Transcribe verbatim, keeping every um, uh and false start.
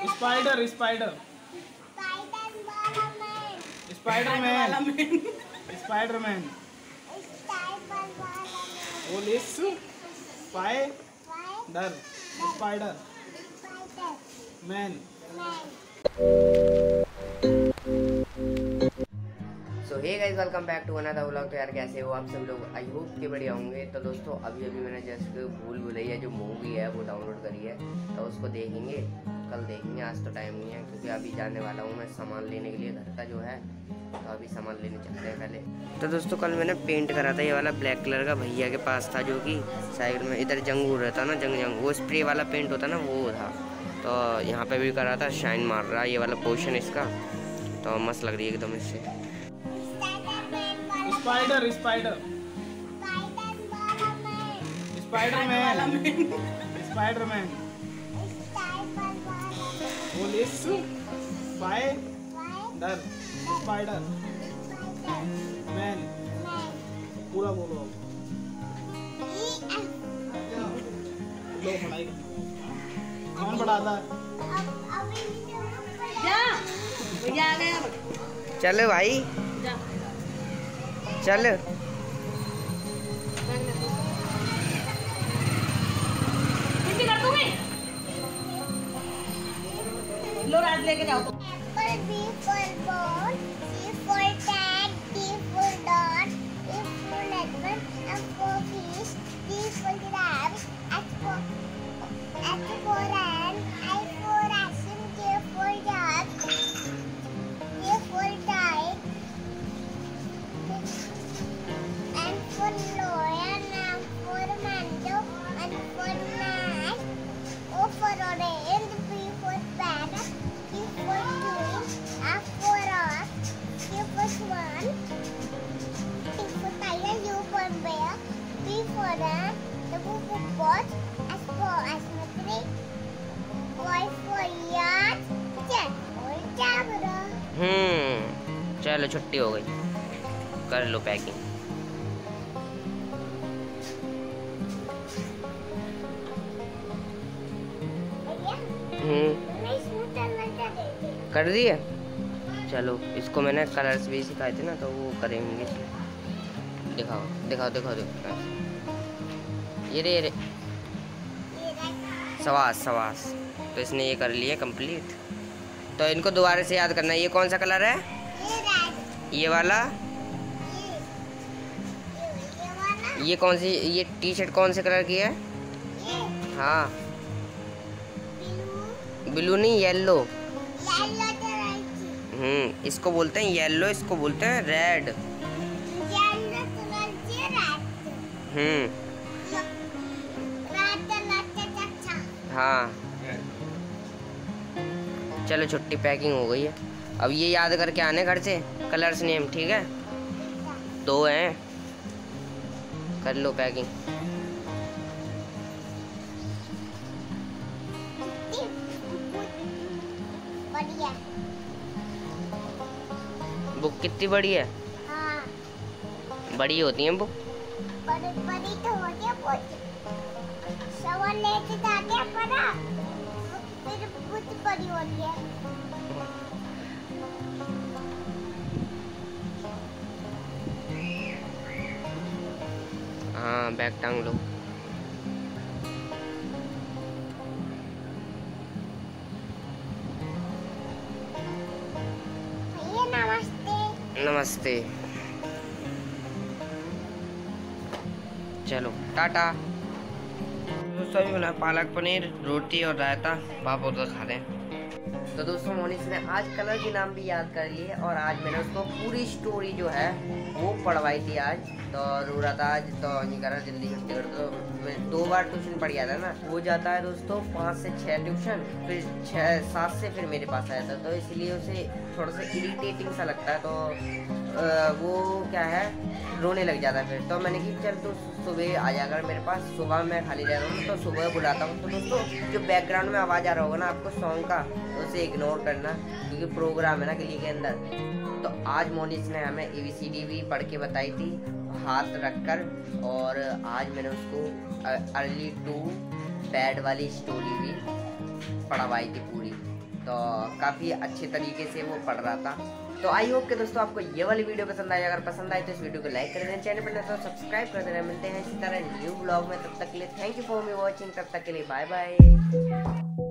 Spider spider Spiderman Spiderman police spider spider man. So hey guys, welcome back to another vlog. तो यार कैसे हो आप सब लोग? आई होप कि बढ़िया होंगे। तो दोस्तों अभी अभी मैंने जस्ट भूल भुलैया जो मूवी है वो डाउनलोड करी है, तो उसको देखेंगे, कल देखेंगे। आज तो टाइम नहीं है क्योंकि अभी जाने वाला हूँ मैं सामान लेने के लिए घर का जो है, तो अभी सामान लेने चलते हैं पहले। तो दोस्तों कल मैंने पेंट करा था, ये वाला ब्लैक कलर का भैया के पास था, जो कि साइड में इधर जंग रहता ना, जंग जंग वो स्प्रे वाला पेंट होता ना, वो था। तो यहाँ पे भी करा था, शाइन मार रहा है ये वाला पोर्शन इसका, तो मस्त लग रही है एकदम इससे। Spider spider Spiderman Spiderman police spider spider man. पूरा बोलो लो पढ़ाई कौन पढ़ाता है? चलो भाई चल। लो राज लेके जाओ। हम्म चलो छुट्टी हो गई, कर लो पैकिंग। हम्म कर दिए। चलो इसको मैंने कलर्स भी सिखाए थे ना, तो वो करेंगे। दिखाओ दिखाओ दिखाओ दिखाओ। ये रे ये रे सवास सवास। तो इसने ये कर लिया कंप्लीट। तो इनको दोबारा से याद करना है। ये कौन सा कलर है? ये वाला। ये कौन सी, ये टी शर्ट कौन से कलर की है? हाँ ब्लू नहीं, येलो। हम्म इसको बोलते हैं येलो, इसको बोलते हैं रेड। हम्म हाँ चलो छुट्टी, पैकिंग हो गई है। अब ये याद करके आने घर से कलर्स नेम, ठीक है? दो हैं, कर लो पैकिंग। बढ़िया बुक कितनी बड़ी है? हाँ बड़ी होती है बुक। बड़ी बड़ी तो होती है, सवाल लेके जाते हैं पढ़ा, फिर बहुत बड़ी होती है। हाँ बैग टांग लो। नमस्ते नमस्ते। चलो टाटा। दोस्तों अभी बना पालक पनीर, रोटी और रायता, पापड़ तो खा रहे हैं। तो दोस्तों मोनिस ने आज कलर के नाम भी याद कर लिए, और आज मैंने उसको पूरी स्टोरी जो है वो पढ़वाई थी आज। तो रो रहा था आज, तो नहीं करा जल्दी छुट्टी कर दो। दो बार ट्यूशन पढ़ गया था ना, वो जाता है दोस्तों पाँच से छः ट्यूशन, फिर छः सात से फिर मेरे पास आया था, तो इसलिए उसे थोड़ा सा इरिटेटिंग सा लगता है। तो आ, वो क्या है, रोने लग जाता है फिर। तो मैंने कि चल तो सुबह आ जाकर मेरे पास, सुबह मैं खाली रह रहा हूँ तो सुबह बुलाता हूँ। तो दोस्तों जो बैकग्राउंड में आवाज़ आ रहा होगा ना आपको सॉन्ग का, तो उसे इग्नोर करना क्योंकि प्रोग्राम है ना गली के अंदर। तो आज मोनिस ने हमें ए बी सी डी भी पढ़ के बताई थी हाथ रखकर, और आज मैंने उसको अर्ली टू बैड वाली स्टोरी भी पढ़वाई थी पूरी। तो काफ़ी अच्छे तरीके से वो पढ़ रहा था। तो आई होप कि दोस्तों आपको ये वाली वीडियो पसंद आई। अगर पसंद आई तो इस वीडियो को लाइक कर देना, चैनल पर तो सब्सक्राइब कर देना। मिलते हैं इसी तरह न्यू ब्लॉग में, तब तक के लिए thank you for me watching. तब तक के लिए बाय बाय।